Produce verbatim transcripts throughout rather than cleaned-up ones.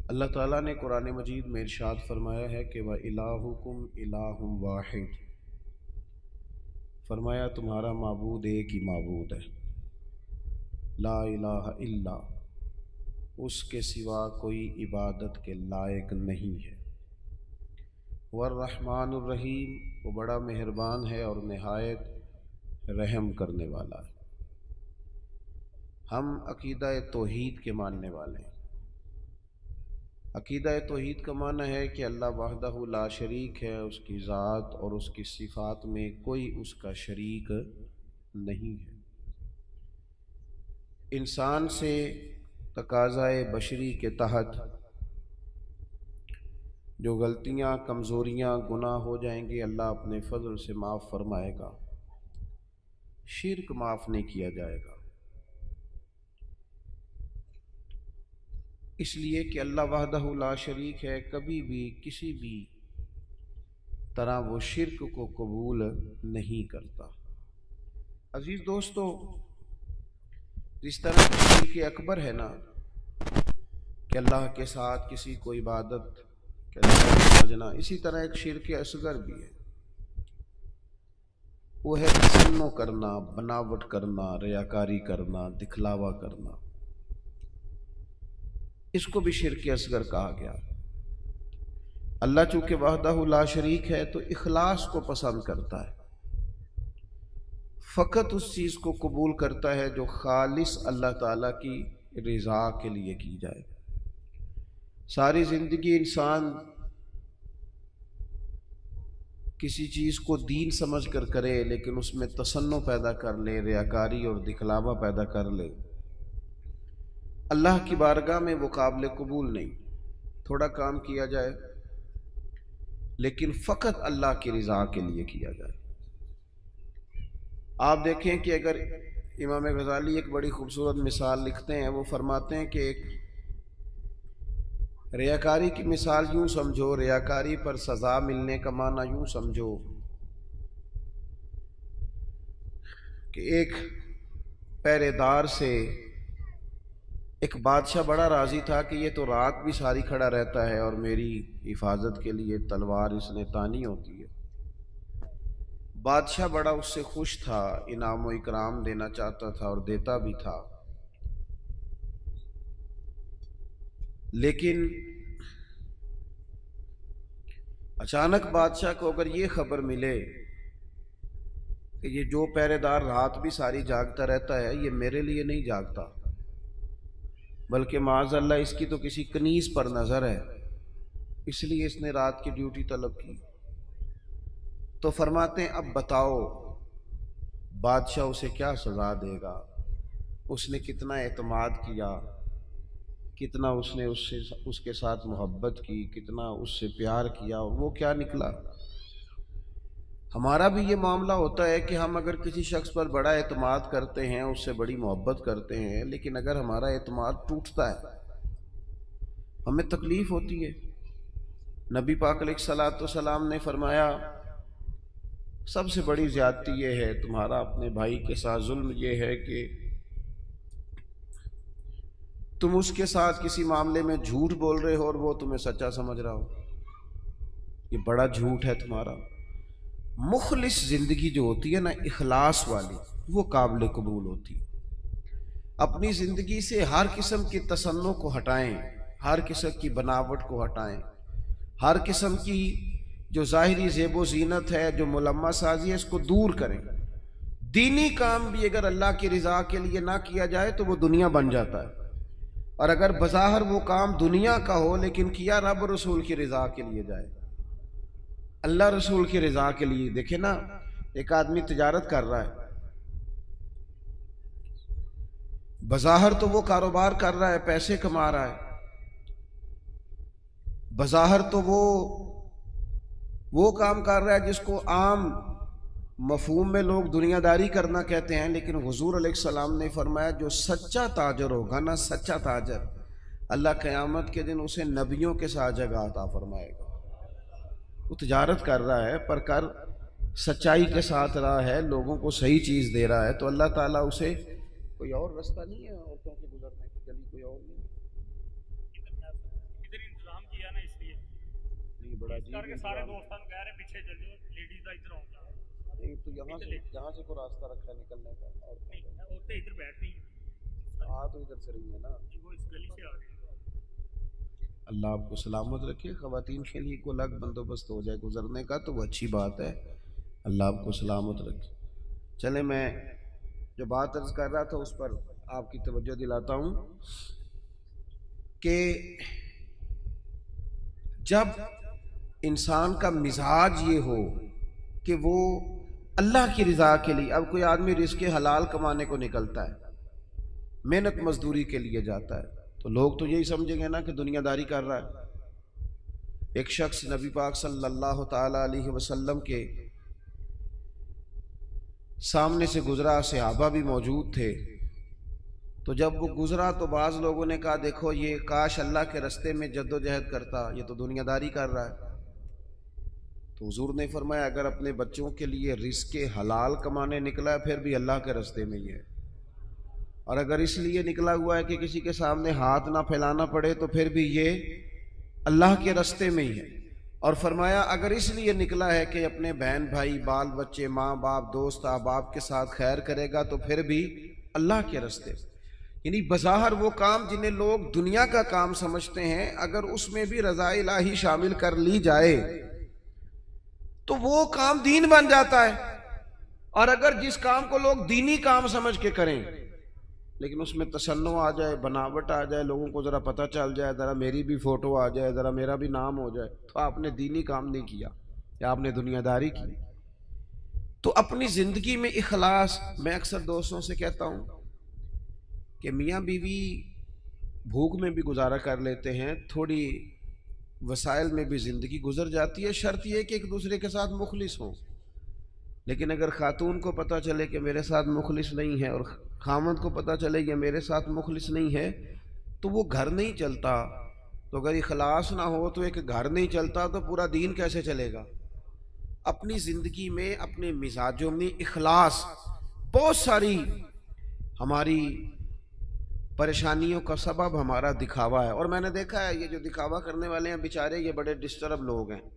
اللہ تعالیٰ نے قرآن مجید میں ارشاد فرمایا ہے کہ وَإِلَٰهُكُمْ إِلَٰهٌ وَاحِدٌ، فرمایا تمہارا معبود ایک ہی معبود ہے، لا الہ الا، اس کے سوا کوئی عبادت کے لائق نہیں ہے، والرحمن الرحیم، وہ بڑا مہربان ہے اور نہایت رحم کرنے والا ہے۔ ہم عقیدہ توحید کے ماننے والے ہیں۔ عقیدہ توحید کا معنی ہے کہ اللہ وحدہ لا شریک ہے، اس کی ذات اور اس کی صفات میں کوئی اس کا شریک نہیں ہے۔ انسان سے تقاضائے بشری کے تحت جو غلطیاں، کمزوریاں، گناہ ہو جائیں گے اللہ اپنے فضل سے معاف فرمائے گا، شرک معاف نہیں کیا جائے گا، اس لیے کہ اللہ وحدہ لا شریک ہے، کبھی بھی کسی بھی طرح وہ شرک کو قبول نہیں کرتا۔ عزیز دوستو، جس طرح شرک اکبر ہے نا کہ اللہ کے ساتھ کسی کو عبادت کے لائق سمجھنا، اسی طرح ایک شرک اصغر بھی ہے، وہ ہے تصنع کرنا، بناوٹ کرنا، ریاکاری کرنا، دکھلاوا کرنا، اس کو بھی شرک اصغر کہا گیا۔ اللہ چونکہ وحدہ لا شریک ہے تو اخلاص کو پسند کرتا ہے، فقط اس چیز کو قبول کرتا ہے جو خالص اللہ تعالیٰ کی رضا کے لیے کی جائے۔ ساری زندگی انسان کسی چیز کو دین سمجھ کر کرے لیکن اس میں تصنع پیدا کر لے، ریاکاری اور دکھلاوا پیدا کر لے، اللہ کی بارگاہ میں وہ قابل قبول نہیں۔ تھوڑا کام کیا جائے لیکن فقط اللہ کی رضا کے لیے کیا جائے۔ آپ دیکھیں کہ اگر امام غزالی ایک بڑی خوبصورت مثال لکھتے ہیں، وہ فرماتے ہیں کہ ایک ریاکاری کی مثال یوں سمجھو، ریاکاری پر سزا ملنے کا معنی یوں سمجھو کہ ایک پہرے دار سے ایک بادشاہ بڑا راضی تھا کہ یہ تو رات بھی ساری کھڑا رہتا ہے اور میری حفاظت کے لیے تلوار اس نے تانی ہوتی ہے۔ بادشاہ بڑا اس سے خوش تھا، انعام و اکرام دینا چاہتا تھا اور دیتا بھی تھا، لیکن اچانک بادشاہ کو اگر یہ خبر ملے کہ یہ جو پہرے دار رات بھی ساری جاگتا رہتا ہے یہ میرے لیے نہیں جاگتا بلکہ معاذ اللہ اس کی تو کسی کنیز پر نظر ہے، اس لیے اس نے رات کی ڈیوٹی طلب کی، تو فرماتے ہیں اب بتاؤ بادشاہ اسے کیا سزا دے گا؟ اس نے کتنا اعتماد کیا، کتنا اس نے اس سے اس کے ساتھ محبت کی، کتنا اس سے پیار کیا، اور وہ کیا نکلا۔ ہمارا بھی یہ معاملہ ہوتا ہے کہ ہم اگر کسی شخص پر بڑا اعتماد کرتے ہیں، اس سے بڑی محبت کرتے ہیں، لیکن اگر ہمارا اعتماد ٹوٹتا ہے ہمیں تکلیف ہوتی ہے۔ نبی پاک علیہ الصلوۃ والسلام نے فرمایا سب سے بڑی زیادتی یہ ہے تمہارا اپنے بھائی کے ساتھ ظلم، یہ ہے کہ تم اس کے ساتھ کسی معاملے میں جھوٹ بول رہے ہو اور وہ تمہیں سچا سمجھ رہا ہو، یہ بڑا جھوٹ ہے تمہارا۔ مخلص زندگی جو ہوتی ہے نا، اخلاص والی، وہ قابل قبول ہوتی ہے۔ اپنی زندگی سے ہر قسم کی تصنع کو ہٹائیں، ہر قسم کی بناوٹ کو ہٹائیں، ہر قسم کی جو ظاہری زیب و زینت ہے، جو ملمہ سازی ہے، اس کو دور کریں۔ دینی کام بھی اگر اللہ کی رضا کے لیے نہ کیا جائے تو وہ دنیا بن جاتا ہے، اور اگر بظاہر وہ کام دنیا کا ہو لیکن کیا رب رسول کی رضا کے لیے جائے، اللہ رسول کی رضا کے لیے۔ دیکھیں نا، ایک آدمی تجارت کر رہا ہے، بظاہر تو وہ کاروبار کر رہا ہے، پیسے کما رہا ہے، بظاہر تو وہ وہ کام کر رہا ہے جس کو عام مفہوم میں لوگ دنیا داری کرنا کہتے ہیں، لیکن حضور علیہ السلام نے فرمایا جو سچا تاجر ہوگا نا، سچا تاجر، اللہ قیامت کے دن اسے نبیوں کے ساتھ جگہ عطا فرمائے گا۔ وہ تجارت کر رہا ہے پر کر سچائی کے ساتھ رہا ہے، لوگوں کو صحیح چیز دے رہا ہے، تو اللہ تعالیٰ اسے کوئی اور رستہ نہیں ہے عورتوں کے گزرنے کی، گلی کوئی اور نہیں۔ بڑا عجیب کر کے سارے دوستوں کہہ رہے پیچھے چل جاؤ لیڈیز کا ادھر آؤ نہیں تو یہاں سے یہاں سے کوئی راستہ رکھا ہے نکلنے کا اور عورتیں ادھر بیٹھ رہی ہیں آ تو ادھر سے رہی ہے نا وہ اس گلی سے آ رہی ہیں اللہ آپ کو سلامت رکھے خواتین کے لیے کوئی الگ بندوبست ہو جائے گزرنے کا تو وہ اچھی بات ہے اللہ آپ کو سلامت رکھے چلے میں جو بات عرض کر رہا تھا اس پر آپ کی توجہ دلاتا ہوں کہ جب انسان کا مزاج یہ ہو کہ وہ اللہ کی رضا کے لیے اب کوئی آدمی رزق حلال کمانے کو نکلتا ہے محنت مزدوری کے لیے جاتا ہے تو لوگ تو یہی سمجھیں گے نا کہ دنیا داری کر رہا ہے ایک شخص نبی پاک صلی اللہ تعالی علیہ وسلم کے سامنے سے گزرا صحابہ بھی موجود تھے تو جب وہ گزرا تو بعض لوگوں نے کہا دیکھو یہ کاش اللہ کے رستے میں جد و جہد کرتا یہ تو دنیا داری کر رہا ہے تو حضور نے فرمایا اگر اپنے بچوں کے لیے رزق حلال کمانے نکلا ہے پھر بھی اللہ کے رستے میں ہی ہے اور اگر اس لیے نکلا ہوا ہے کہ کسی کے سامنے ہاتھ نہ پھیلانا پڑے تو پھر بھی یہ اللہ کے رستے میں ہی ہے اور فرمایا اگر اس لیے نکلا ہے کہ اپنے بہن بھائی بال بچے ماں باپ دوست احباب کے ساتھ خیر کرے گا تو پھر بھی اللہ کے رستے یعنی بظاہر وہ کام جنہیں لوگ دنیا کا کام سمجھتے ہیں اگر اس میں بھی رضا الہی شامل کر لی جائے تو وہ کام دین بن جاتا ہے اور اگر جس کام کو لوگ دینی کام سمجھ کے کریں لیکن اس میں تصنع آ جائے بناوٹ آ جائے لوگوں کو ذرا پتہ چل جائے ذرا میری بھی فوٹو آ جائے ذرا میرا بھی نام ہو جائے تو آپ نے دینی کام نہیں کیا یا آپ نے دنیا داری کی تو اپنی زندگی میں اخلاص میں اکثر دوستوں سے کہتا ہوں کہ میاں بیوی بھوک میں بھی گزارا کر لیتے ہیں تھوڑی وسائل میں بھی زندگی گزر جاتی ہے شرط یہ کہ ایک دوسرے کے ساتھ مخلص ہوں لیکن اگر خاتون کو پتہ چلے کہ میرے ساتھ مخلص نہیں ہے اور خامد کو پتہ چلے کہ میرے ساتھ مخلص نہیں ہے تو وہ گھر نہیں چلتا تو اگر اخلاص نہ ہو تو ایک گھر نہیں چلتا تو پورا دین کیسے چلے گا اپنی زندگی میں اپنے مزاجوں میں اخلاص بہت ساری ہماری پریشانیوں کا سبب ہمارا دکھاوا ہے اور میں نے دیکھا ہے یہ جو دکھاوا کرنے والے ہیں بیچارے یہ بڑے ڈسٹرب لوگ ہیں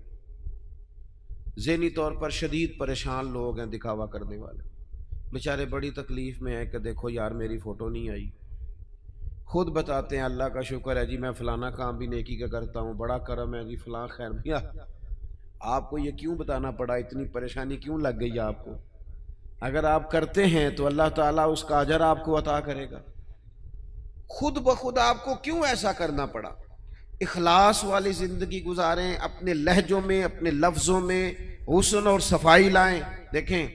ذہنی طور پر شدید پریشان لوگ ہیں دکھاوا کرنے والے بیچارے بڑی تکلیف میں ہیں کہ دیکھو یار میری فوٹو نہیں آئی خود بتاتے ہیں اللہ کا شکر ہے جی میں فلانا کام بھی نیکی کا کرتا ہوں بڑا کرم ہے جی فلاں خیر بھیا آپ کو یہ کیوں بتانا پڑا اتنی پریشانی کیوں لگ گئی آپ کو اگر آپ کرتے ہیں تو اللہ تعالیٰ اس کا اجر آپ کو عطا کرے گا خود بخود آپ کو کیوں ایسا کرنا پڑا اخلاص والی زندگی گزاریں اپنے لہجوں میں اپنے لفظوں میں حسن اور صفائی لائیں دیکھیں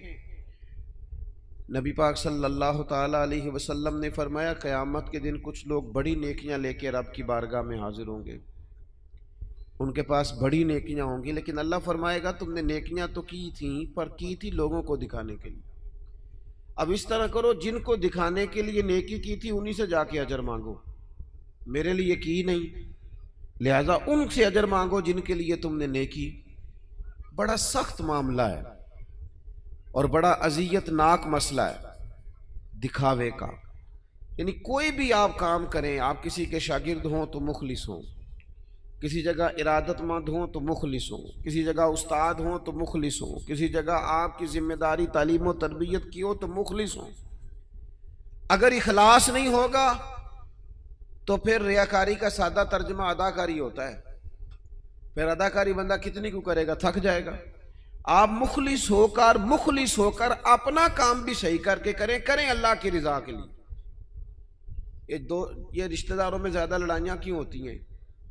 نبی پاک صلی اللہ تعالیٰ علیہ وسلم نے فرمایا قیامت کے دن کچھ لوگ بڑی نیکیاں لے کے رب کی بارگاہ میں حاضر ہوں گے ان کے پاس بڑی نیکیاں ہوں گی لیکن اللہ فرمائے گا تم نے نیکیاں تو کی تھیں پر کی تھی لوگوں کو دکھانے کے لیے اب اس طرح کرو جن کو دکھانے کے لیے نیکی کی تھی انہی سے جا کے اجر مانگو میرے لیے کی نہیں لہذا ان سے اجر مانگو جن کے لیے تم نے نیکی بڑا سخت معاملہ ہے اور بڑا اذیت ناک مسئلہ ہے دکھاوے کا یعنی کوئی بھی آپ کام کریں آپ کسی کے شاگرد ہوں تو مخلص ہوں کسی جگہ ارادت مند ہوں تو مخلص ہوں کسی جگہ استاد ہوں تو مخلص ہوں کسی جگہ آپ کی ذمہ داری تعلیم و تربیت کی ہو تو مخلص ہوں اگر اخلاص نہیں ہوگا تو پھر ریاکاری کا سادہ ترجمہ اداکاری ہوتا ہے پھر اداکاری بندہ کتنی کو کرے گا تھک جائے گا آپ مخلص ہو کر مخلص ہو کر اپنا کام بھی صحیح کر کے کریں کریں اللہ کی رضا کے لیے یہ دو یہ رشتہ داروں میں زیادہ لڑائیاں کیوں ہوتی ہیں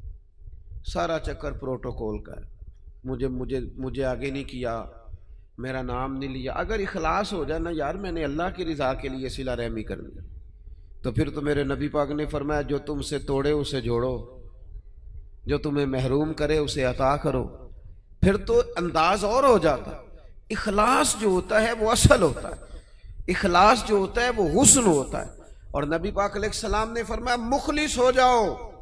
سارا چکر پروٹوکول کا ہے مجھے مجھے مجھے آگے نہیں کیا میرا نام نہیں لیا اگر اخلاص ہو جائے نا یار میں نے اللہ کی رضا کے لیے صلہ رحمی کرنی ہے تو پھر تو میرے نبی پاک نے فرمایا جو تم سے توڑے اسے جوڑو جو تمہیں محروم کرے اسے عطا کرو پھر تو انداز اور ہو جاتا اخلاص جو ہوتا ہے وہ اصل ہوتا ہے اخلاص جو ہوتا ہے وہ حسن ہوتا ہے اور نبی پاک علیہ السلام نے فرمایا مخلص ہو جاؤ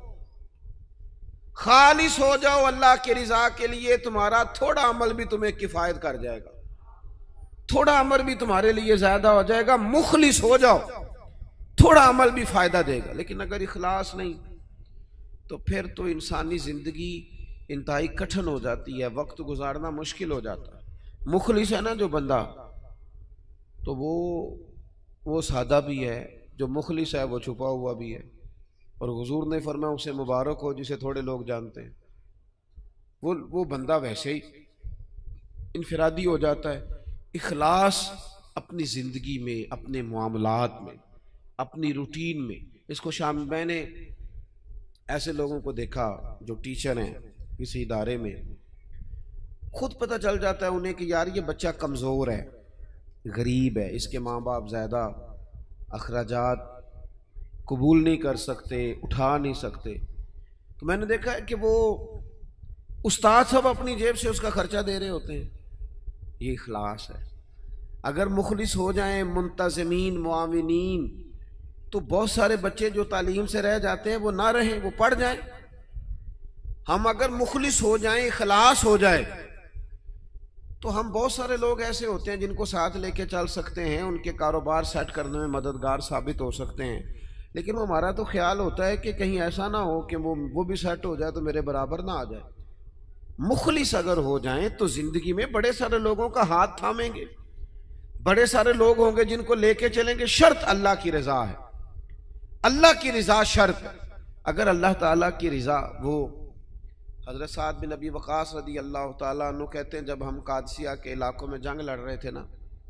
خالص ہو جاؤ اللہ کی رضا کے لیے تمہارا تھوڑا عمل بھی تمہیں کفایت کر جائے گا تھوڑا عمل بھی تمہارے لیے زیادہ ہو جائے گا مخلص ہو جاؤ تھوڑا عمل بھی فائدہ دے گا لیکن اگر اخلاص نہیں تو پھر تو انسانی زندگی انتہائی کٹھن ہو جاتی ہے، وقت گزارنا مشکل ہو جاتا ہے۔ مخلص ہے نا جو بندہ، تو وہ وہ سادہ بھی ہے، جو مخلص ہے وہ چھپا ہوا بھی ہے، اور حضور نے فرمایا اسے مبارک ہو جسے تھوڑے لوگ جانتے ہیں۔ وہ وہ بندہ ویسے ہی انفرادی ہو جاتا ہے۔ اخلاص اپنی زندگی میں، اپنے معاملات میں، اپنی روٹین میں، اس کو شام میں نے ایسے لوگوں کو دیکھا جو ٹیچر ہیں کسی ادارے میں، خود پتہ چل جاتا ہے انہیں کہ یار یہ بچہ کمزور ہے، غریب ہے، اس کے ماں باپ زیادہ اخراجات قبول نہیں کر سکتے، اٹھا نہیں سکتے، تو میں نے دیکھا ہے کہ وہ استاد سب اپنی جیب سے اس کا خرچہ دے رہے ہوتے ہیں۔ یہ اخلاص ہے۔ اگر مخلص ہو جائیں، منتظمین، معاونین، تو بہت سارے بچے جو تعلیم سے رہ جاتے ہیں وہ نہ رہیں، وہ پڑھ جائیں۔ ہم اگر مخلص ہو جائیں، اخلاص ہو جائے، تو ہم بہت سارے لوگ ایسے ہوتے ہیں جن کو ساتھ لے کے چل سکتے ہیں، ان کے کاروبار سیٹ کرنے میں مددگار ثابت ہو سکتے ہیں، لیکن ہمارا تو خیال ہوتا ہے کہ کہیں ایسا نہ ہو کہ وہ وہ بھی سیٹ ہو جائے تو میرے برابر نہ آ جائے۔ مخلص اگر ہو جائیں تو زندگی میں بڑے سارے لوگوں کا ہاتھ تھامیں گے، بڑے سارے لوگ ہوں گے جن کو لے کے چلیں گے۔ شرط اللہ کی رضا ہے، اللہ کی رضا شرط ہے۔ اگر اللہ تعالیٰ کی رضا، وہ حضرت سعد بن ابی وقاص رضی اللہ تعالیٰ عنہ کہتے ہیں جب ہم قادسیہ کے علاقوں میں جنگ لڑ رہے تھے نا،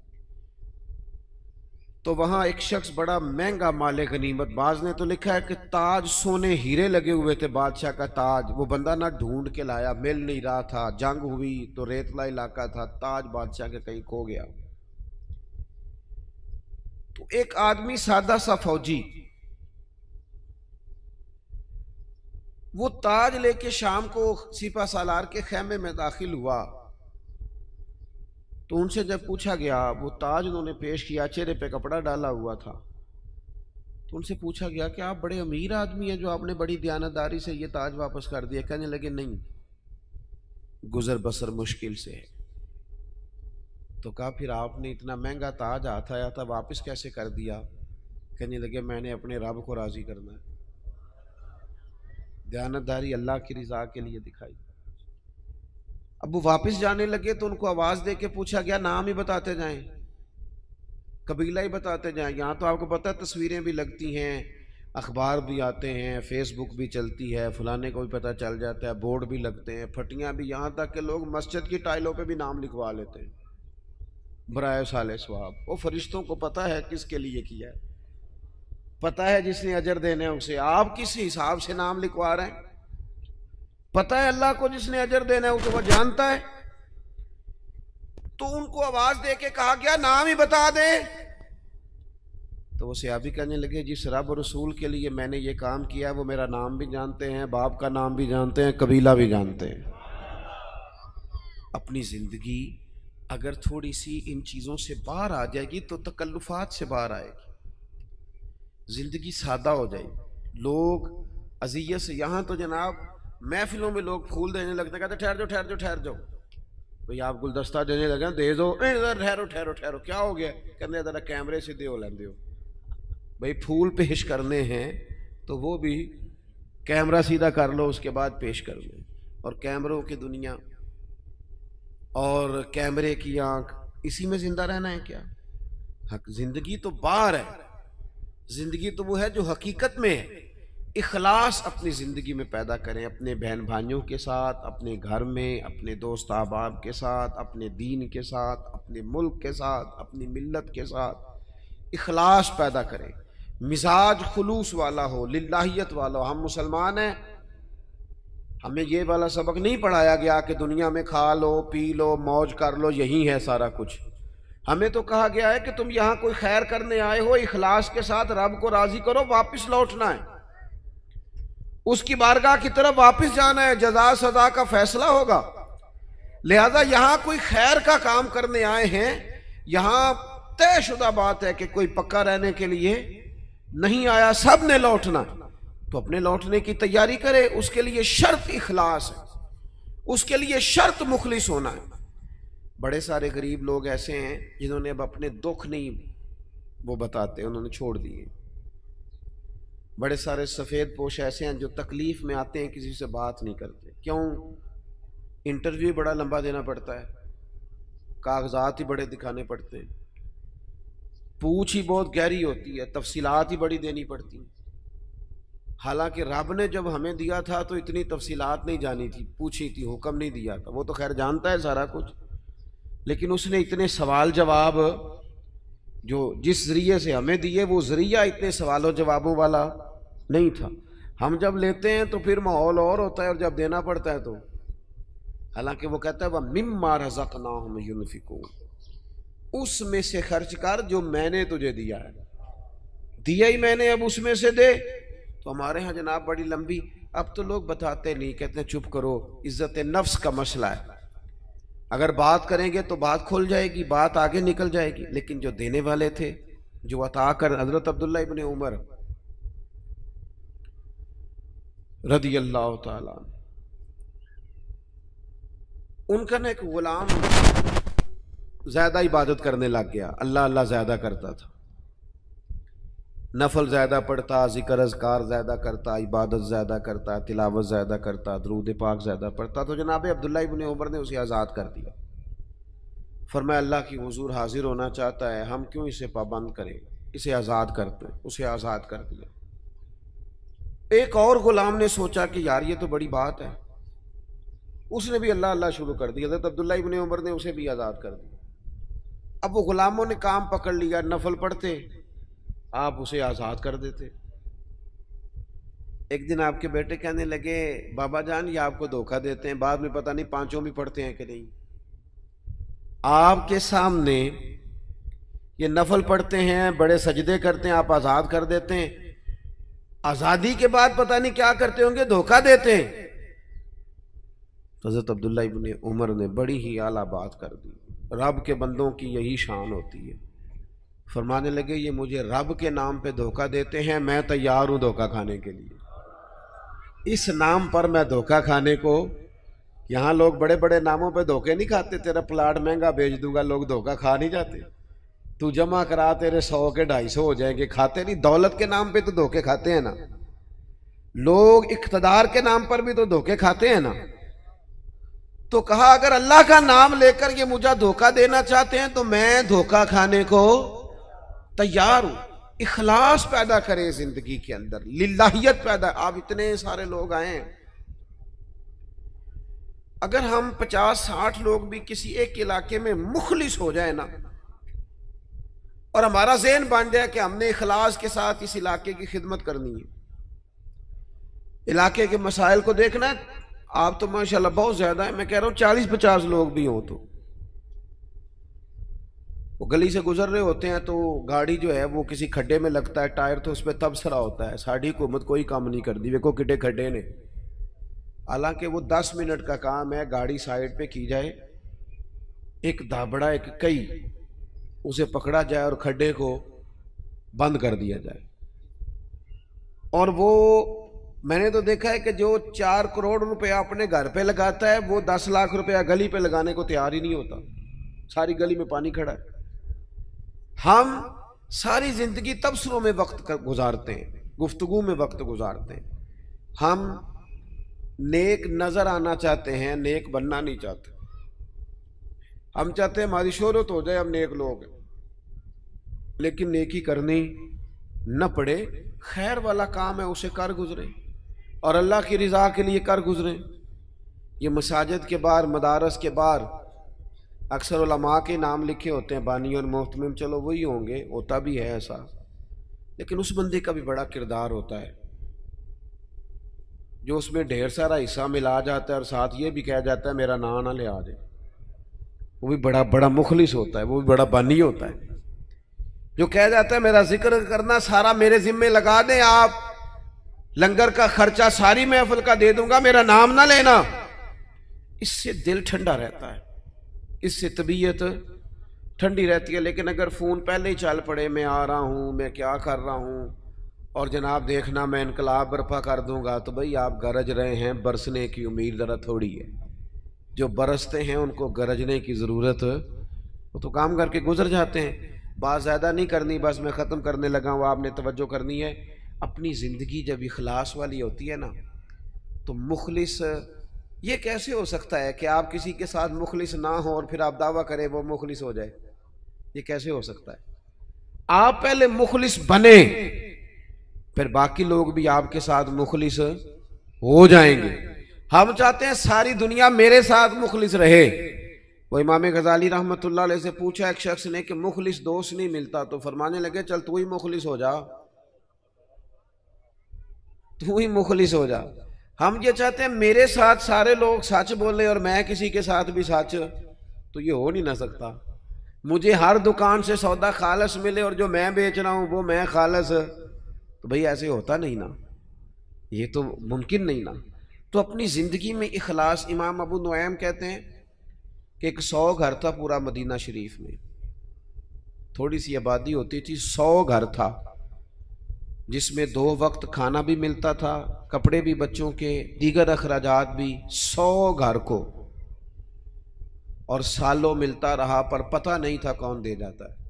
تو وہاں ایک شخص بڑا مہنگا مال غنیمت، بعض نے تو لکھا ہے کہ تاج سونے ہیرے لگے ہوئے تھے، بادشاہ کا تاج، وہ بندہ نہ ڈھونڈ کے لایا، مل نہیں رہا تھا، جنگ ہوئی تو ریتلا علاقہ تھا، تاج بادشاہ کے کہیں کھو گیا۔ تو ایک آدمی سادہ سا فوجی وہ تاج لے کے شام کو سپہ سالار کے خیمے میں داخل ہوا، تو ان سے جب پوچھا گیا، وہ تاج انہوں نے پیش کیا، چہرے پہ کپڑا ڈالا ہوا تھا، تو ان سے پوچھا گیا کہ آپ بڑے امیر آدمی ہیں جو آپ نے بڑی دیانتداری سے یہ تاج واپس کر دیا۔ کہنے لگے نہیں، گزر بسر مشکل سے ہے۔ تو کہا پھر آپ نے اتنا مہنگا تاج ہاتھ آیا تھا واپس کیسے کر دیا؟ کہنے لگے میں نے اپنے رب کو راضی کرنا ہے، دیانتداری اللہ کی رضا کے لیے دکھائی۔ اب وہ واپس جانے لگے تو ان کو آواز دے کے پوچھا گیا نام ہی بتاتے جائیں، قبیلہ ہی بتاتے جائیں۔ یہاں تو آپ کو پتہ ہے تصویریں بھی لگتی ہیں، اخبار بھی آتے ہیں، فیس بک بھی چلتی ہے، فلانے کو بھی پتہ چل جاتا ہے، بورڈ بھی لگتے ہیں، پھٹیاں بھی، یہاں تک کہ لوگ مسجد کی ٹائلوں پہ بھی نام لکھوا لیتے ہیں برائے صالح ثواب۔ وہ فرشتوں کو پتہ ہے کس کے لیے کیا ہے، پتہ ہے جس نے اجر دینے اسے، آپ کس حساب سے نام لکھوا رہے ہیں؟ پتہ ہے اللہ کو جس نے اجر دینا ہے اسے وہ جانتا ہے۔ تو ان کو آواز دے کے کہا گیا نام ہی بتا دے، تو وہ صحابی کہنے لگے جس رب اور رسول کے لیے میں نے یہ کام کیا وہ میرا نام بھی جانتے ہیں، باپ کا نام بھی جانتے ہیں، قبیلہ بھی جانتے ہیں۔ اپنی زندگی اگر تھوڑی سی ان چیزوں سے باہر آ جائے گی تو تکلفات سے باہر آئے گی، زندگی سادہ ہو جائے گی۔ لوگ اذیت سے، یہاں تو جناب محفلوں میں لوگ پھول دینے لگتے ہیں، کہتے ٹھہر جاؤ ٹھہر جاؤ ٹھہر جاؤ، بھئی آپ گلدستہ دینے لگے دے دو، ٹھہرو ٹھہرو ٹھہرو، کیا ہو گیا؟ کہنے ذرا کیمرے سیدھے ہو لیندے ہو۔ بھئی پھول پیش کرنے ہیں تو وہ بھی کیمرہ سیدھا کر لو، اس کے بعد پیش کر لو۔ اور کیمروں کی دنیا اور کیمرے کی آنکھ، اسی میں زندہ رہنا ہے کیا؟ حق زندگی تو باہر ہے، زندگی تو وہ ہے جو حقیقت میں ہے۔ اخلاص اپنی زندگی میں پیدا کریں، اپنے بہن بھائیوں کے ساتھ، اپنے گھر میں، اپنے دوست احباب کے ساتھ، اپنے دین کے ساتھ، اپنے ملک کے ساتھ، اپنی ملت کے ساتھ اخلاص پیدا کریں، مزاج خلوص والا ہو، للہیت والا ہو۔ ہم مسلمان ہیں، ہمیں یہ والا سبق نہیں پڑھایا گیا کہ دنیا میں کھا لو پی لو موج کر لو یہی ہے سارا کچھ۔ ہمیں تو کہا گیا ہے کہ تم یہاں کوئی خیر کرنے آئے ہو، اخلاص کے ساتھ رب کو راضی کرو، واپس لوٹنا ہے، اس کی بارگاہ کی طرف واپس جانا ہے، جزا سزا کا فیصلہ ہوگا۔ لہذا یہاں کوئی خیر کا کام کرنے آئے ہیں، یہاں طے شدہ بات ہے کہ کوئی پکا رہنے کے لیے نہیں آیا، سب نے لوٹنا، تو اپنے لوٹنے کی تیاری کرے، اس کے لیے شرط اخلاص ہے، اس کے لیے شرط مخلص ہونا ہے۔ بڑے سارے غریب لوگ ایسے ہیں جنہوں نے اب اپنے دکھ نہیں وہ بتاتے، انہوں نے چھوڑ دیے۔ بڑے سارے سفید پوش ایسے ہیں جو تکلیف میں آتے ہیں کسی سے بات نہیں کرتے، کیوں؟ انٹرویو بڑا لمبا دینا پڑتا ہے، کاغذات ہی بڑے دکھانے پڑتے ہیں، پوچھ ہی بہت گہری ہوتی ہے، تفصیلات ہی بڑی دینی پڑتی ہیں۔ حالانکہ رب نے جب ہمیں دیا تھا تو اتنی تفصیلات نہیں جانی تھی، پوچھی تھی، حکم نہیں دیا تھا، وہ تو خیر جانتا ہے سارا کچھ، لیکن اس نے اتنے سوال جواب جو جس ذریعے سے ہمیں دیے وہ ذریعہ اتنے سوال و جوابوں والا نہیں تھا۔ ہم جب لیتے ہیں تو پھر ماحول اور ہوتا ہے، اور جب دینا پڑتا ہے تو حالانکہ وہ کہتا ہے وَمِمَّا رَزَقْنَاهُمْ يُنْفِقُونَ، اس میں سے خرچ کر جو میں نے تجھے دیا ہے، دیا ہی میں نے، اب اس میں سے دے۔ تو ہمارے ہاں جناب بڑی لمبی، اب تو لوگ بتاتے نہیں، کہتے ہیں چپ کرو، عزت نفس کا مسئلہ ہے، اگر بات کریں گے تو بات کھل جائے گی، بات آگے نکل جائے گی۔ لیکن جو دینے والے تھے، جو عطا کر، حضرت عبداللہ ابن عمر رضی اللہ تعالیٰ عنہ، ان کا نا ایک غلام زیادہ عبادت کرنے لگ گیا، اللہ اللہ زیادہ کرتا تھا، نفل زیادہ پڑھتا، ذکر اذکار زیادہ کرتا، عبادت زیادہ کرتا، تلاوت زیادہ کرتا، درود پاک زیادہ پڑھتا۔ تو جناب عبداللہ ابن عمر نے اسے آزاد کر دیا، فرمایا اللہ کی حضور حاضر ہونا چاہتا ہے، ہم کیوں اسے پابند کریں، اسے آزاد کرتے، اسے آزاد کر دیا۔ ایک اور غلام نے سوچا کہ یار یہ تو بڑی بات ہے، اس نے بھی اللہ اللہ شروع کر دیا، حضرت عبداللہ ابن عمر نے اسے بھی آزاد کر دیا۔ اب وہ غلاموں نے کام پکڑ لیا، نفل پڑھتے، آپ اسے آزاد کر دیتے۔ ایک دن آپ کے بیٹے کہنے لگے بابا جان یہ آپ کو دھوکہ دیتے ہیں، بعد میں پتہ نہیں پانچوں بھی پڑھتے ہیں کہ نہیں، آپ کے سامنے یہ نفل پڑھتے ہیں، بڑے سجدے کرتے ہیں، آپ آزاد کر دیتے ہیں، آزادی کے بعد پتہ نہیں کیا کرتے ہوں گے، دھوکہ دیتے ہیں۔ حضرت عبداللہ ابن عمر نے بڑی ہی اعلیٰ بات کر دی، رب کے بندوں کی یہی شان ہوتی ہے۔ فرمانے لگے یہ مجھے رب کے نام پہ دھوکہ دیتے ہیں، میں تیار ہوں دھوکہ کھانے کے لیے، اس نام پر میں دھوکہ کھانے کو، یہاں لوگ بڑے بڑے ناموں پہ دھوکے نہیں کھاتے، تیرا پلاٹ مہنگا بیچ دوں گا، لوگ دھوکہ کھا نہیں جاتے، تو جمع کرا تیرے سو کے ڈھائی سو ہو جائیں گے، کھاتے نہیں، دولت کے نام پہ تو دھوکے کھاتے ہیں نا لوگ، اقتدار کے نام پر بھی تو دھوکے کھاتے ہیں نا۔ تو کہا اگر اللہ کا نام لے کر یہ مجھے دھوکہ دینا چاہتے ہیں تو میں دھوکہ کھانے کو تیار ہوں۔ اخلاص پیدا کریں زندگی کے اندر، للہیت پیدا۔ آپ اتنے سارے لوگ آئے ہیں، اگر ہم پچاس ساٹھ لوگ بھی کسی ایک علاقے میں مخلص ہو جائے نا، اور ہمارا ذہن بن جائے کہ ہم نے اخلاص کے ساتھ اس علاقے کی خدمت کرنی ہے، علاقے کے مسائل کو دیکھنا ہے، آپ تو ماشاءاللہ بہت زیادہ ہیں، میں کہہ رہا ہوں چالیس پچاس لوگ بھی ہوں، تو وہ گلی سے گزر رہے ہوتے ہیں تو گاڑی جو ہے وہ کسی کھڈے میں لگتا ہے، ٹائر تو اس پہ تبصرہ ہوتا ہے، ساڑھی حکومت کوئی کام نہیں کر دی، ویکو کڈے کھڈے نے، حالانکہ وہ دس منٹ کا کام ہے، گاڑی سائیڈ پہ کی جائے، ایک دھابڑا ایک کئی اسے پکڑا جائے اور کھڈے کو بند کر دیا جائے۔ اور وہ میں نے تو دیکھا ہے کہ جو چار کروڑ روپے اپنے گھر پہ لگاتا ہے وہ دس لاکھ روپیہ گلی پہ لگانے کو تیار ہی نہیں ہوتا، ساری گلی میں پانی کھڑا ہے۔ ہم ساری زندگی تبصروں میں وقت گزارتے ہیں، گفتگو میں وقت گزارتے ہیں، ہم نیک نظر آنا چاہتے ہیں، نیک بننا نہیں چاہتے، ہم چاہتے ہیں ہماری شہرت ہو جائے، ہم نیک لوگ ہیں، لیکن نیکی کرنی نہ پڑے، خیر والا کام ہے اسے کر گزرے، اور اللہ کی رضا کے لیے کر گزریں۔ یہ مساجد کے باہر، مدارس کے باہر اکثر علماء کے نام لکھے ہوتے ہیں، بانی اور محتمم، چلو وہی ہوں گے، ہوتا بھی ہے ایسا، لیکن اس بندے کا بھی بڑا کردار ہوتا ہے جو اس میں ڈھیر سارا حصہ ملا جاتا ہے اور ساتھ یہ بھی کہہ جاتا ہے میرا نام نہ لے آ جائے، وہ بھی بڑا بڑا مخلص ہوتا ہے، وہ بھی بڑا بانی ہوتا ہے، جو کہہ جاتا ہے میرا ذکر کرنا سارا میرے ذمے لگا دیں، آپ لنگر کا خرچہ ساری محفل کا دے دوں گا، میرا نام نہ لینا، اس سے دل ٹھنڈا رہتا ہے، اس سے طبیعت ٹھنڈی رہتی ہے۔ لیکن اگر فون پہلے ہی چل پڑے میں آ رہا ہوں، میں کیا کر رہا ہوں، اور جناب دیکھنا میں انقلاب برپا کر دوں گا، تو بھئی آپ گرج رہے ہیں، برسنے کی امید ذرا تھوڑی ہے، جو برستے ہیں ان کو گرجنے کی ضرورت، وہ تو کام کر کے گزر جاتے ہیں۔ بات زیادہ نہیں کرنی، بس میں ختم کرنے لگا ہوں، آپ نے توجہ کرنی ہے۔ اپنی زندگی جب اخلاص والی ہوتی ہے نا تو مخلص یہ کیسے ہو سکتا ہے کہ آپ کسی کے ساتھ مخلص نہ ہو اور پھر آپ دعویٰ کریں وہ مخلص ہو جائے؟ یہ کیسے ہو سکتا ہے؟ آپ پہلے مخلص بنے، پھر باقی لوگ بھی آپ کے ساتھ مخلص ہو جائیں گے۔ ہم چاہتے ہیں ساری دنیا میرے ساتھ مخلص رہے۔ وہ امام غزالی رحمۃ اللہ علیہ سے پوچھا ایک شخص نے کہ مخلص دوست نہیں ملتا، تو فرمانے لگے چل تو ہی مخلص ہو جا، تو ہی مخلص ہو جا۔ ہم یہ چاہتے ہیں میرے ساتھ سارے لوگ سچ بولیں اور میں کسی کے ساتھ بھی سچ، تو یہ ہو نہیں نہ سکتا۔ مجھے ہر دکان سے سودا خالص ملے اور جو میں بیچ رہا ہوں وہ میں خالص، تو بھئی ایسے ہوتا نہیں نا، یہ تو ممکن نہیں نا۔ تو اپنی زندگی میں اخلاص، امام ابو نعیم کہتے ہیں کہ ایک سو گھر تھا پورا مدینہ شریف میں، تھوڑی سی آبادی ہوتی تھی، سو گھر تھا جس میں دو وقت کھانا بھی ملتا تھا، کپڑے بھی بچوں کے، دیگر اخراجات بھی، سو گھر کو، اور سالوں ملتا رہا پر پتہ نہیں تھا کون دے جاتا ہے۔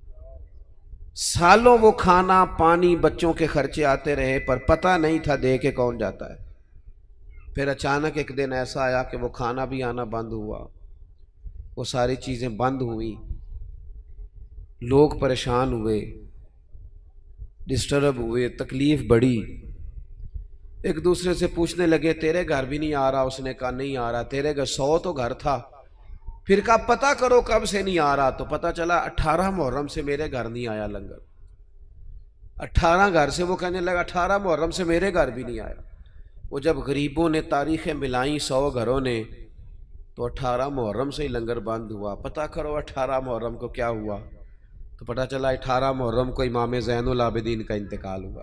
سالوں وہ کھانا پانی بچوں کے خرچے آتے رہے پر پتہ نہیں تھا دے کے کون جاتا ہے۔ پھر اچانک ایک دن ایسا آیا کہ وہ کھانا بھی آنا بند ہوا، وہ ساری چیزیں بند ہوئیں، لوگ پریشان ہوئے، ڈسٹرب ہوئے، تکلیف بڑھی، ایک دوسرے سے پوچھنے لگے تیرے گھر بھی نہیں آ رہا؟ اس نے کہا نہیں آ رہا۔ تیرے گھر سو تو گھر تھا، پھر کہا پتہ کرو کب سے نہیں آ رہا، تو پتہ چلا اٹھارہ محرم سے میرے گھر نہیں آیا لنگر۔ اٹھارہ گھر سے وہ کہنے لگا اٹھارہ محرم سے میرے گھر بھی نہیں آیا۔ وہ جب غریبوں نے تاریخیں ملائیں سو گھروں نے، تو اٹھارہ محرم سے ہی لنگر بند ہوا۔ پتہ کرو اٹھارہ محرم کو کیا ہوا، تو پتہ چلا اٹھارہ محرم کو امام زین العابدین کا انتقال ہوا۔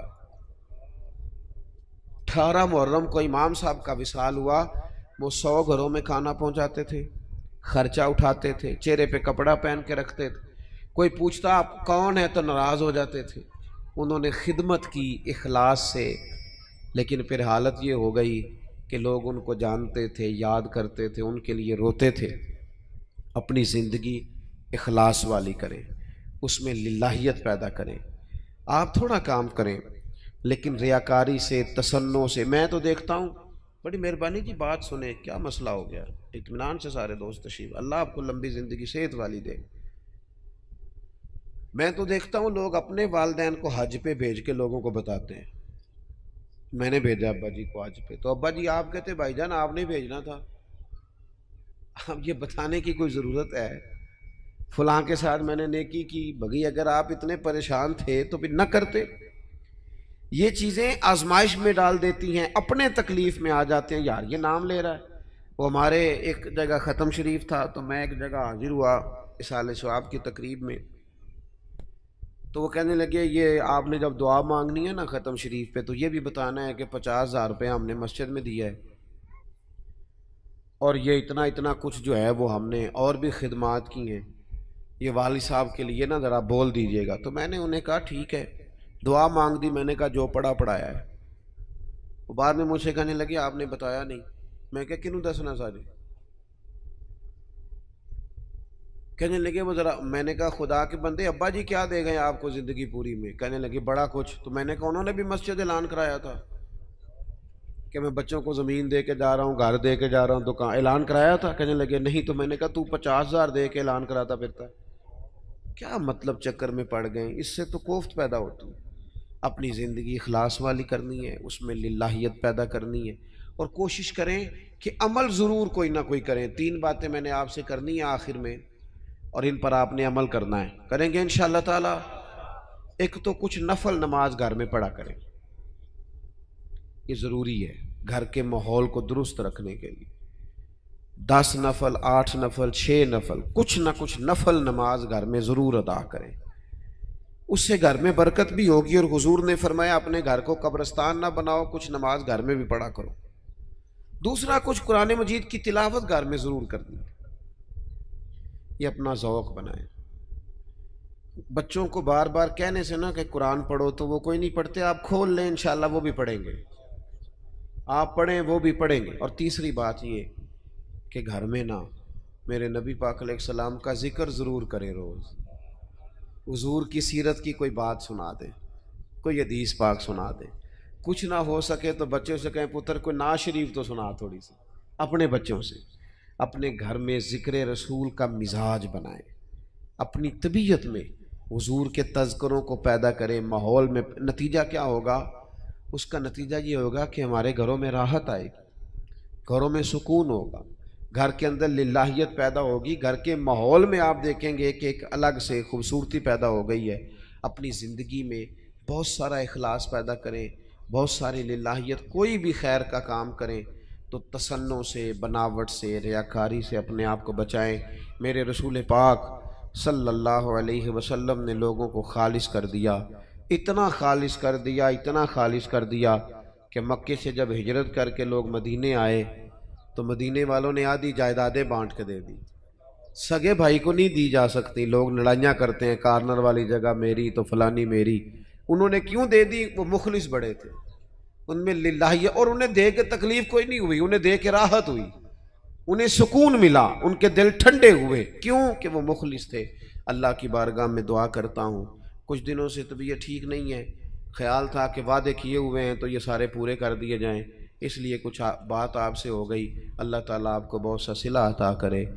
اٹھارہ محرم کو امام صاحب کا وصال ہوا۔ وہ سو گھروں میں کھانا پہنچاتے تھے، خرچہ اٹھاتے تھے، چہرے پہ کپڑا پہن کے رکھتے تھے، کوئی پوچھتا آپ کون ہے تو ناراض ہو جاتے تھے۔ انہوں نے خدمت کی اخلاص سے، لیکن پھر حالت یہ ہو گئی کہ لوگ ان کو جانتے تھے، یاد کرتے تھے، ان کے لیے روتے تھے۔ اپنی زندگی اخلاص والی کریں، اس میں للہیت پیدا کریں۔ آپ تھوڑا کام کریں لیکن ریاکاری سے، تسنع سے۔ میں تو دیکھتا ہوں، بڑی مہربانی کی بات سنیں، کیا مسئلہ ہو گیا؟ اطمینان سے سارے دوست تشریف، اللہ آپ کو لمبی زندگی صحت والی دے۔ میں تو دیکھتا ہوں لوگ اپنے والدین کو حج پہ بھیج کے لوگوں کو بتاتے ہیں میں نے بھیجا ابا جی کو حج پہ، تو ابا جی آپ کہتے بھائی جان آپ نے بھیجنا تھا۔ اب یہ بتانے کی کوئی ضرورت ہے؟ فلاں کے ساتھ میں نے نیکی کی، بھگی اگر آپ اتنے پریشان تھے تو پھر نہ کرتے۔ یہ چیزیں آزمائش میں ڈال دیتی ہیں، اپنے تکلیف میں آ جاتے ہیں، یار یہ نام لے رہا ہے۔ وہ ہمارے ایک جگہ ختم شریف تھا، تو میں ایک جگہ حاضر ہوا اصالہ ثواب کی تقریب میں، تو وہ کہنے لگے یہ آپ نے جب دعا مانگنی ہے نا ختم شریف پہ، تو یہ بھی بتانا ہے کہ پچاس ہزار روپے ہم نے مسجد میں دیا ہے، اور یہ اتنا اتنا کچھ جو ہے وہ ہم نے اور بھی خدمات کی ہیں، یہ والد صاحب کے لیے نا ذرا بول دیجئے گا۔ تو میں نے انہیں کہا ٹھیک ہے، دعا مانگ دی، میں نے کہا جو پڑھا پڑھایا ہے۔ وہ بعد میں مجھ سے کہنے لگے آپ نے بتایا نہیں۔ میں کہا کنوں دسنا سارے؟ کہنے لگے وہ ذرا، میں نے کہا خدا کے بندے ابا جی کیا دے گئے آپ کو زندگی پوری میں؟ کہنے لگے بڑا کچھ۔ تو میں نے کہا انہوں نے بھی مسجد اعلان کرایا تھا کہ میں بچوں کو زمین دے کے جا رہا ہوں، گھر دے کے جا رہا ہوں، دکان اعلان کرایا تھا؟ کہنے لگے نہیں۔ تو میں نے کہا تو پچاس ہزار دے کے اعلان کراتا پھرتا ہے، کیا مطلب چکر میں پڑ گئے؟ اس سے تو کوفت پیدا ہوتی ہے۔ اپنی زندگی اخلاص والی کرنی ہے، اس میں للہیت پیدا کرنی ہے، اور کوشش کریں کہ عمل ضرور کوئی نہ کوئی کریں۔ تین باتیں میں نے آپ سے کرنی ہیں آخر میں، اور ان پر آپ نے عمل کرنا ہے، کریں گے انشاءاللہ تعالی۔ ایک تو کچھ نفل نماز گھر میں پڑھا کریں، یہ ضروری ہے گھر کے ماحول کو درست رکھنے کے لیے۔ دس نفل، آٹھ نفل، چھ نفل، کچھ نہ کچھ نفل نماز گھر میں ضرور ادا کریں، اس سے گھر میں برکت بھی ہوگی۔ اور حضور نے فرمایا اپنے گھر کو قبرستان نہ بناؤ، کچھ نماز گھر میں بھی پڑھا کرو۔ دوسرا، کچھ قرآن مجید کی تلاوت گھر میں ضرور کرنی ہے، یہ اپنا ذوق بنائیں۔ بچوں کو بار بار کہنے سے نہ کہ قرآن پڑھو تو وہ کوئی نہیں پڑھتے، آپ کھول لیں انشاءاللہ وہ بھی پڑھیں گے، آپ پڑھیں وہ بھی پڑھیں گے۔ اور تیسری بات یہ کہ گھر میں نا میرے نبی پاک علیہ السلام کا ذکر ضرور کریں، روز حضور کی سیرت کی کوئی بات سنا دیں، کوئی حدیث پاک سنا دیں۔ کچھ نہ ہو سکے تو بچے سے کہیں پتر کوئی نعت شریف تو سنا تھوڑی سی، اپنے بچوں سے اپنے گھر میں ذکر رسول کا مزاج بنائیں، اپنی طبیعت میں حضور کے تذکروں کو پیدا کریں ماحول میں۔ نتیجہ کیا ہوگا؟ اس کا نتیجہ یہ ہوگا کہ ہمارے گھروں میں راحت آئے گی، گھروں میں سکون ہوگا، گھر کے اندر للہیت پیدا ہوگی، گھر کے ماحول میں آپ دیکھیں گے کہ ایک الگ سے خوبصورتی پیدا ہو گئی ہے۔ اپنی زندگی میں بہت سارا اخلاص پیدا کریں، بہت ساری للہیت، کوئی بھی خیر کا کام کریں تو تصنع سے، بناوٹ سے، ریاکاری سے اپنے آپ کو بچائیں۔ میرے رسول پاک صلی اللہ علیہ وسلم نے لوگوں کو خالص کر دیا، اتنا خالص کر دیا، اتنا خالص کر دیا کہ مکے سے جب ہجرت کر کے لوگ مدینے آئے تو مدینے والوں نے آدھی جائیدادیں بانٹ کے دے دی، سگے بھائی کو نہیں دی جا سکتی۔ لوگ لڑائیاں کرتے ہیں، کارنر والی جگہ میری تو فلانی میری، انہوں نے کیوں دے دی؟ وہ مخلص بڑے تھے، ان میں للہیت، اور انہیں دے کے تکلیف کوئی نہیں ہوئی، انہیں دے کے راحت ہوئی، انہیں سکون ملا، ان کے دل ٹھنڈے ہوئے، کیوں کہ وہ مخلص تھے۔ اللہ کی بارگاہ میں دعا کرتا ہوں، کچھ دنوں سے طبیعت ٹھیک نہیں ہے، خیال تھا کہ وعدے کیے ہوئے ہیں تو یہ سارے پورے کر دیے جائیں، اس لیے کچھ بات آپ سے ہو گئی۔ اللہ تعالیٰ آپ کو بہت سا صلہ عطا کرے۔